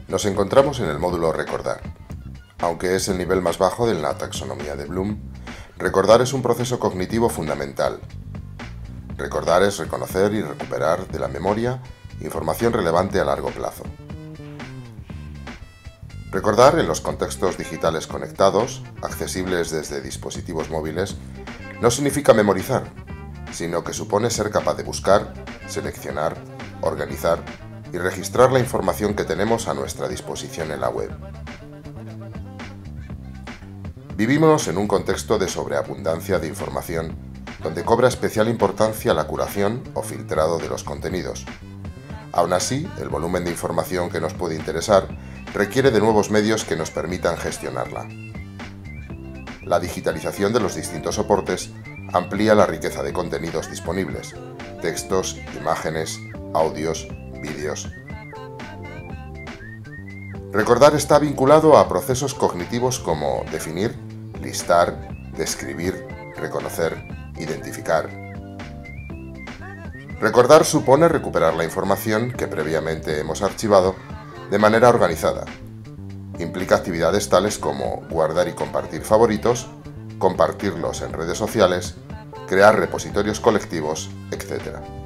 Nos encontramos en el módulo Recordar. Aunque es el nivel más bajo de la taxonomía de Bloom, recordar es un proceso cognitivo fundamental. Recordar es reconocer y recuperar de la memoria información relevante a largo plazo. Recordar en los contextos digitales conectados, accesibles desde dispositivos móviles, no significa memorizar, sino que supone ser capaz de buscar, seleccionar, organizar y registrar la información que tenemos a nuestra disposición en la web. Vivimos en un contexto de sobreabundancia de información, donde cobra especial importancia la curación o filtrado de los contenidos. Aún así, el volumen de información que nos puede interesar requiere de nuevos medios que nos permitan gestionarla. La digitalización de los distintos soportes amplía la riqueza de contenidos disponibles: textos, imágenes, audios, vídeos. Recordar está vinculado a procesos cognitivos como definir, listar, describir, reconocer, identificar. Recordar supone recuperar la información que previamente hemos archivado de manera organizada. Implica actividades tales como guardar y compartir favoritos, compartirlos en redes sociales, crear repositorios colectivos, etc.